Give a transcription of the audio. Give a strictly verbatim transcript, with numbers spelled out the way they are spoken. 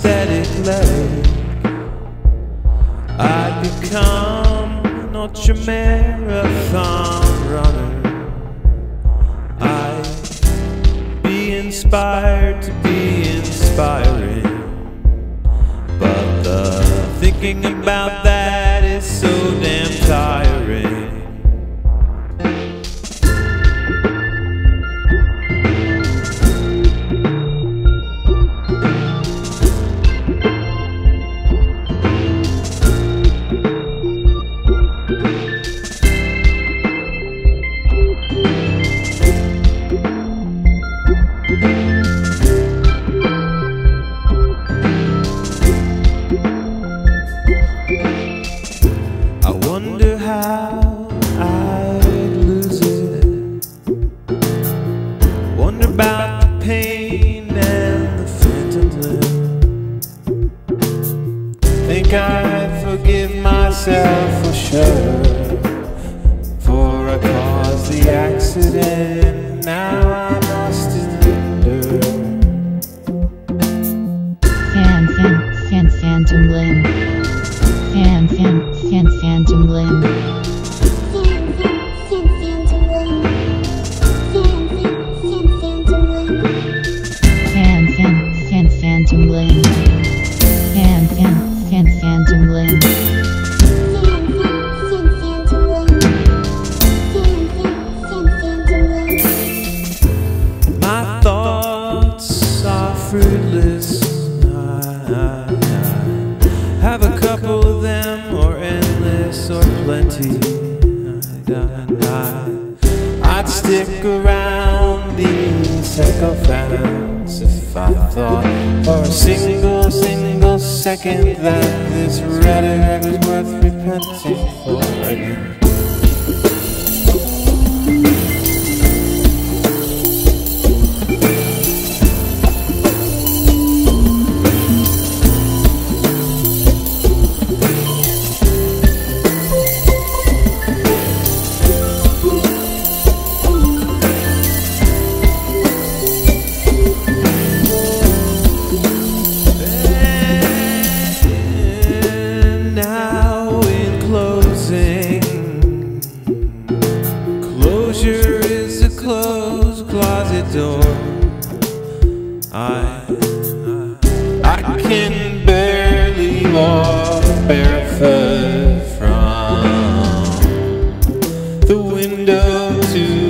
prosthetic leg. I'd become an ultra-marathon runner. I'd be inspired to be inspiring, but the thinking about that is so damn tiring. I wonder how I'd lose it. Wonder about the pain and the phantom limb. Think I'd forgive myself for sure, for I caused the accident. Now I must endure. Fan, fan, fan, phantom limb. Fan, fan, fan, phantom limb. Fan, fan, fan, phantom limb. Fan, fan, fan, phantom limb. My thoughts are fruitless. I have a couple of them, or endless, or plenty. I'd stick around these psychophants if I thought for a single, single second that this rhetoric was worth repenting for again. Closure is a closed closet door. I, I can barely walk barefoot from the window to